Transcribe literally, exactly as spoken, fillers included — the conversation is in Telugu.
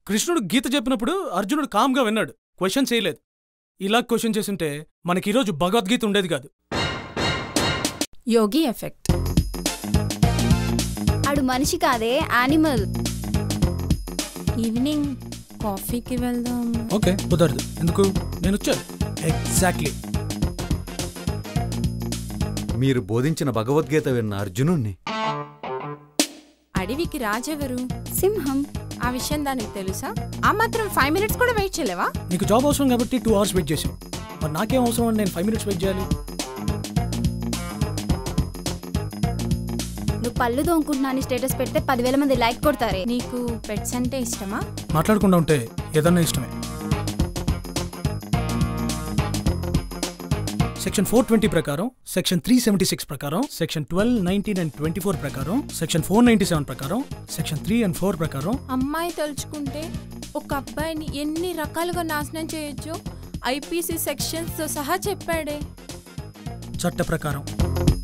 కృష్ణుడు గీత చెప్పినప్పుడు అర్జునుడు కామ్గా విన్నాడు, క్వశ్చన్ చేయలేదు. ఇలా క్వశ్చన్ చేస్తుంటే మనకి ఈరోజు భగవద్గీత ఉండేది కాదు. యోగి ఎఫెక్ట్. ఆడు మనిషి కాదే, యానిమల్. ఈవినింగ్ కాఫీకి వెళ్దాం. ఓకే, కుదరదు. ఎందుకు? నేను వచ్చాను. ఎగ్జాక్ట్లీ. మీరు బోధించిన భగవద్గీత విన్న అర్జునుణ్ణి. అడవికి రాజెవరు? సింహం. ఆ విషయం దానికి తెలుసా? ఆ మాత్రం ఫైవ్ మినిట్స్ కూడా వెయిట్ చేయలేవా? నీకు జాబ్ అవసరం కాబట్టి టూ అవర్స్ వెయిట్ చేసావు. మరి నాకేం అవసరం అని నేను ఫైవ్ మినిట్స్ వెయిట్ చేయాలి? నువ్వు పళ్ళు తోముకుంటున్నా స్టేటస్ పెడితే పదివేల మంది లైక్ కొడతారే. నీకు పెట్స్ అంటే ఇష్టమా? మాట్లాడకుండా ఉంటే ఏదన్నా ఇష్టమే. సెక్షన్ ఫోర్ ట్వంటీ ప్రకారం, సెక్షన్ త్రీ సెవెంటీ సిక్స్ ప్రకారం, section twelve nineteen and twenty four ప్రకారం, సెక్షన్ ఫోర్ నైన్టీ సెవెన్ ప్రకారం, సెక్షన్ త్రీ అండ్ ఫోర్ ప్రకారం అమ్మాయి తలుచుకుంటే ఒక అబ్బాయిని ఎన్ని రకాలుగా నాశనం చేయొచ్చో ఐపీసీ సెక్షన్స్ తో సహా చెప్పాడే. చట్ట ప్రకారం